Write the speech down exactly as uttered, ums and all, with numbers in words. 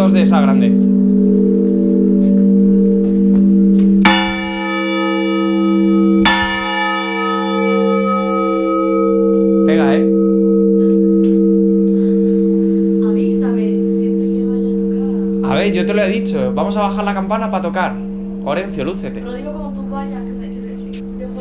dos de esa grande. Pega, ¿eh? Avísame, siempre que vaya a tocar. A ver, yo te lo he dicho. Vamos a bajar la campana para tocar. Orencio, lúcete. Te lo digo como tú vayas, que te